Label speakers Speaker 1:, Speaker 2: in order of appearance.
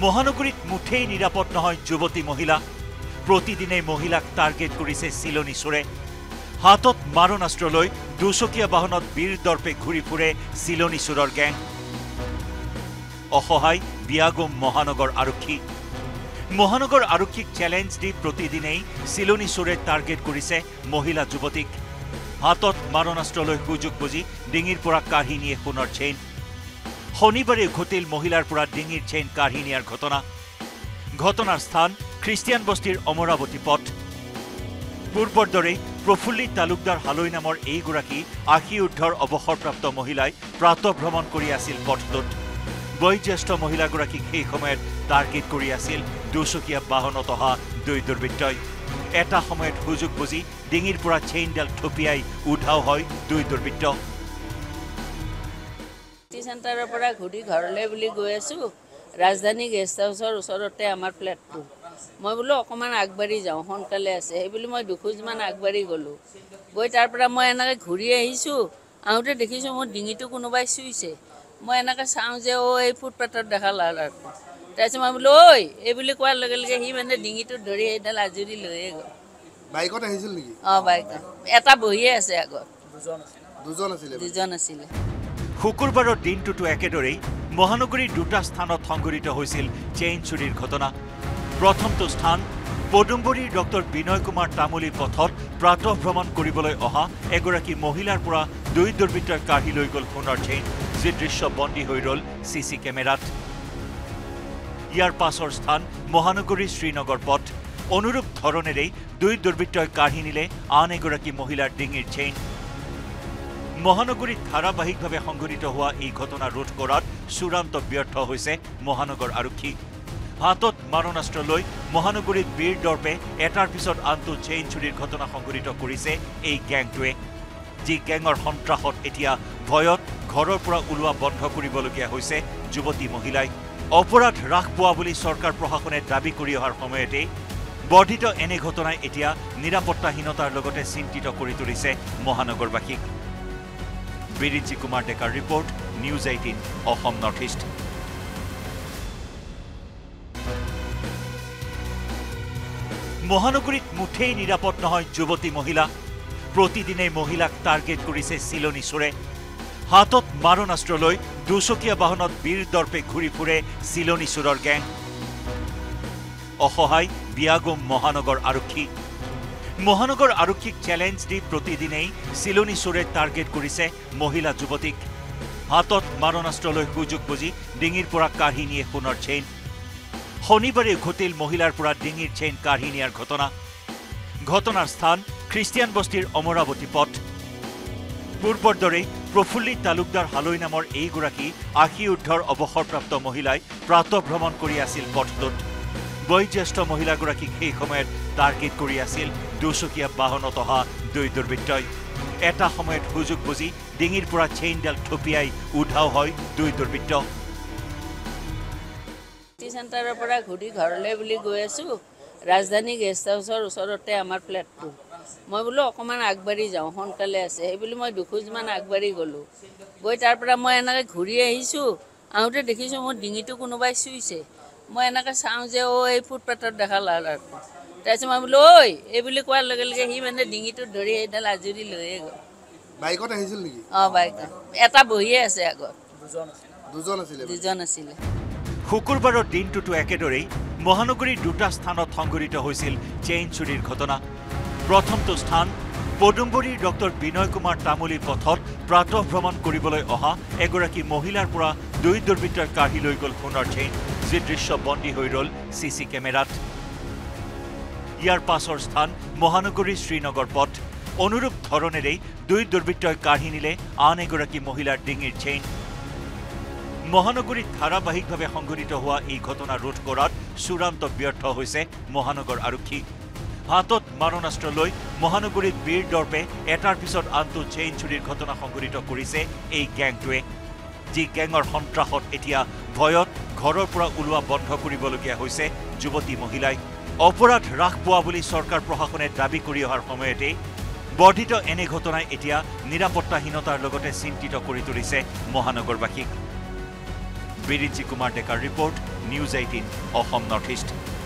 Speaker 1: মহানগৰীত মুঠেই নিৰাপদ নহয় যুৱতী মহিলা প্ৰতিদিনে মহিলাক টাৰ্গেট কৰিছে চিলনী চোৰে হাতত মাৰণাস্ত্ৰ লৈ দুচকীয়া বাহনত বীৰ দৰ্পে ঘূৰি ফুৰে চিলনী চোৰৰ গেং অসহায় বিয়াগম মহানগৰ আৰক্ষীক চ্যালেঞ্জ দি প্ৰতিদিনেই চিলনী চোৰে টাৰ্গেট কৰিছে মহিলা যুৱতীক হাতত মাৰণাস্ত্ৰ লৈ সুযোগ বুজি ডিঙিৰ পৰা কাঢ়ি নিয়ে সোণৰ চেইন শনিবাৰে ঘটিল মহিলাৰ পৰা ডিঙিৰ চেইন কাঢ়ি নিয়াৰ ঘটনাৰ স্থান খ্ৰীষ্টিয়ান বস্তিৰ অমৰাৱতী পথ পূৰ্বৰ দৰেই প্ৰফুল্লিত তালুকদাৰ হালৈ নামৰ এইগৰাকী ৮০ ঊৰ্ধৰ অৱসৰপ্ৰাপ্ত মহিলাই প্ৰাতঃভ্ৰমণ কৰি আছিল পথটোত বয়োজ্যেষ্ঠ মহিলাগৰাকীক সেই সময়ত টাৰ্গেট কৰি আছিল দুচকীয়া বাহনত অহা দুই দুৰ্বৃত্তই এটা সময়ত সুযোগ বুজি ডিঙিৰ পৰা চেইনডাল থপিয়াই উধাও হয় দুই দুৰ্বৃত্ত
Speaker 2: চেণ্টাৰৰ পৰা ঘূৰি ঘৰলৈ বুলি গৈ আছো ৰাজধানী গেষ্ট হাউচৰ ওচৰতে আমাৰ ফ্লেটটো মই বোলো অকণমান আগবাঢ়ি যাওঁ সোনকালে আছে সেই বুলি মই দুখোজমান আগবাঢ়ি গ'লোঁ গৈ তাৰ পৰা মই এনেকৈ ঘূৰি আহিছোঁ আহোঁতে দেখিছোঁ মোৰ ডিঙিটো কোনোবাই চুইছে মই এনেকৈ চাওঁ যে এই ফুটপাথত দেখা ল'ৰাটো তাৰপিছত মই বোলো ঐ এই বুলি কোৱাৰ লগে লগে সি মানে ডিঙিটোত ধৰি সেইডাল আজুৰি লৈয়ে গ'ল
Speaker 3: বাইকত আহিছিল নেকি
Speaker 2: বাইকত এটা বহিয়ে আছে আগত দুজন আছিলে
Speaker 1: শুকুৰবাৰৰ দিনটোতো একেদৰেই মহানগৰীৰ দুটা স্থানত সংঘটিত হৈছিল চেইন চুৰিৰ ঘটনা প্ৰথমটো স্থান পদুম্বৰীৰ ডক্টৰ বিনয় কুমাৰ তামুলী পথত প্ৰাতঃভ্ৰমণ কৰিবলৈ অহা এগৰাকী মহিলাৰ পৰা দুই দুৰ্বৃত্তই কাঢ়ি লৈ গ'ল সোণৰ চেইন যি দৃশ্য বন্দী হৈ ৰ'ল চিচি কেমেৰাত ইয়াৰ পাছৰ স্থান মহানগৰীৰ শ্ৰীনগৰ পথ অনুৰূপ ধৰণেৰেই দুই দুৰ্বৃত্তই কাঢ়ি নিলে আন এগৰাকী মহিলাৰ ডিঙিৰ চেইন মহানগৰীত ধাৰাবাহিকভাৱে সংঘটিত হোৱা এই ঘটনা ৰোধ কৰাত চূড়ান্ত ব্যৰ্থ হৈছে মহানগৰ আৰক্ষী হাতত মাৰণাস্ত্ৰ লৈ মহানগৰীত বীৰ দৰ্পে এটাৰ পিছত আনটো চেইন চুৰিৰ ঘটনা সংঘটিত কৰিছে এই গেংটোৱে যি গেঙৰ সন্ত্ৰাসত এতিয়া ভয়ত ঘৰৰ পৰা ওলোৱা বন্ধ কৰিবলগীয়া হৈছে যুৱতী মহিলাই অপৰাধ হ্ৰাস পোৱা বুলি চৰকাৰ প্ৰশাসনে দাবী কৰি অহাৰ সময়তে বৰ্ধিত এনে ঘটনাই এতিয়া নিৰাপত্তাহীনতাৰ লগতে চিন্তিত কৰি তুলিছে মহানগৰবাসীক বিৰিঞ্চি কুমাৰ ডেকাৰ report news 18 Assam north east মহানগৰীত মুঠেই নিৰাপদ নহয় যুৱতী মহিলা প্ৰতিদিনে মহিলাক টাৰ্গেট কৰিছে চিলনী চোৰে হাতত মাৰণাস্ত্ৰ লৈ দুচকীয়া বাহনত বীৰ দৰ্পে ঘূৰি ফুৰে চিলনী চোৰৰ গেং অসহায় বিয়াগম মহানগৰ আৰক্ষীক চ্যালেঞ্জ দি প্ৰতিদিনেই চিলনী চোৰে টাৰ্গেট কৰিছে মহিলা যুৱতীক হাতত মাৰণাস্ত্ৰ লৈ সুযোগ বুজি ডিঙিৰ পৰা কাঢ়ি নিয়ে সোণৰ চেইন শনিবাৰে ঘটিল মহিলাৰ পৰা ডিঙিৰ চেইন কাঢ়ি নিয়াৰ ঘটনাৰ স্থান খ্ৰীষ্টিয়ান বস্তিৰ অমৰাৱতী পথ পূৰ্বৰ দৰেই প্ৰফুল্লিত তালুকদাৰ হালৈ নামৰ এইগৰাকী ৮০ ঊৰ্ধৰ অৱসৰপ্ৰাপ্ত মহিলাই প্ৰাতঃভ্ৰমণ কৰি আছিল পথটোত বয়োজ্যেষ্ঠ মহিলাগৰাকীক সেই সময়ত টাৰ্গেট কৰি আছিল দুচকীয়া বাহনত অহা দুই দুৰ্বৃত্তই এটা সময়ত সুযোগ বুজি ডিঙিৰ পৰা চেইনডাল থপিয়াই উধাও হয় দুই দুৰ্বৃত্ত
Speaker 2: চেণ্টাৰৰ পৰা ঘূৰি ঘৰলৈ বুলি গৈ আছো ৰাজধানী গেষ্ট হাউচৰ ওচৰতে আমাৰ ফ্লেটটো মই বোলো অকণমান আগবাঢ়ি যাওঁ সোনকালে আছে সেই বুলি মই দুখোজমান আগবাঢ়ি গ'লোঁ গৈ তাৰ পৰা মই এনেকৈ ঘূৰি আহিছোঁ আহোঁতে দেখিছোঁ মোৰ ডিঙিটো কোনোবাই চুইছে মই এনেকৈ চাওঁ যে এই ফুটপাথত দেখা ল'ৰাটো তাৰপিছত মই বোলো ঐ এই বুলি কোৱাৰ লগে লগে সি মানে ডিঙিটোত ধৰি সেইডাল আজুৰি লৈয়ে গ'ল
Speaker 3: বাইকত আহিছিল নেকি
Speaker 2: বাইকত এটা বহিয়ে আছে আগত দুজন আছিলে
Speaker 1: শুকুৰবাৰৰ দিনটোতো একেদৰেই মহানগৰীৰ দুটা স্থানত সংঘটিত হৈছিল চেইন চুৰিৰ ঘটনা প্ৰথমটো স্থান পদুম্বৰীৰ ডক্টৰ বিনয় কুমাৰ তামুলী পথত প্ৰাতঃভ্ৰমণ কৰিবলৈ অহা এগৰাকী মহিলাৰ পৰা দুই দুৰ্বৃত্তই কাঢ়ি লৈ গ'ল সোণৰ চেইন যি দৃশ্য বন্দী হৈ ৰ'ল চিচি কেমেৰাত ইয়াৰ পাছৰ স্থান মহানগৰীৰ শ্ৰীনগৰ পথ অনুৰূপ ধৰণেৰেই দুই দুৰ্বৃত্তই কাঢ়ি নিলে আন এগৰাকী মহিলাৰ ডিঙিৰ চেইন মহানগৰীত ধাৰাবাহিকভাৱে সংঘটিত হোৱা এই ঘটনা ৰোধ কৰাত চূড়ান্ত ব্যৰ্থ হৈছে মহানগৰ আৰক্ষী হাতত মাৰণাস্ত্ৰ লৈ মহানগৰীত বীৰ দৰ্পে এটাৰ পিছত আনটো চেইন চুৰিৰ ঘটনা সংঘটিত কৰিছে এই গেংটোৱে যি গেঙৰ সন্ত্ৰাসত এতিয়া ভয়ত ঘৰৰ পৰা ওলোৱা বন্ধ কৰিবলগীয়া হৈছে যুৱতী মহিলাই অপৰাধ হ্ৰাস পোৱা বুলি চৰকাৰ প্ৰশাসনে দাবী কৰি অহাৰ সময়তে বৰ্ধিত এনে ঘটনাই এতিয়া নিৰাপত্তাহীনতাৰ লগতে চিন্তিত কৰি তুলিছে মহানগৰবাসীক বিৰিঞ্চি কুমাৰ ডেকাৰ report news 18 Assam north east.